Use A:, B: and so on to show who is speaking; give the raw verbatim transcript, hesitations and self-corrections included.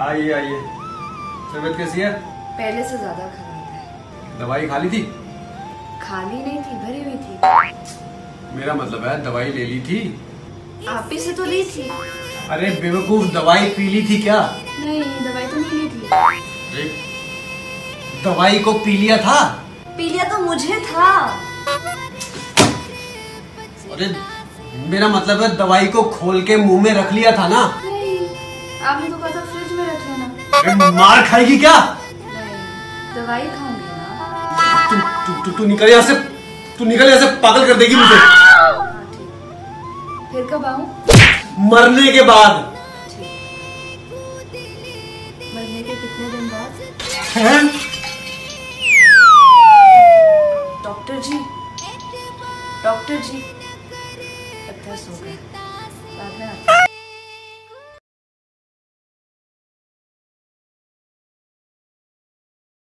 A: आइए आइए। तबीयत कैसी है?
B: पहले से ज्यादा खराब है।
A: दवाई खा ली थी?
B: खाली नहीं थी, भरी हुई थी।
A: मेरा मतलब है दवाई ले ली थी?
B: आप ही से तो ली थी।
A: अरे बेवकूफ, दवाई पी ली थी क्या?
B: नहीं, दवाई तो नहीं ली थी।
A: अरे दवाई को पी लिया था?
B: पी लिया तो मुझे था।
A: अरे मेरा मतलब है दवाई को खोल के मुंह में रख लिया था ना?
B: नहीं, आपने तो कहा था फ्रिज में रख लेना।
A: अरे मार खाएगी क्या?
B: नहीं, दवाई खाऊंगी ना।
A: तू तू तू, तू निकल यहाँ से, तू निकल यहाँ से, पागल कर देगी मुझे।
B: हाँ, ठीक। फिर कब आऊं?
A: मरने के बाद।
B: ठीक। मरने के कितने दिन बाद?
A: हैं?
B: डॉक्टर जी, डॉक्टर जी, पत्थर सो गए।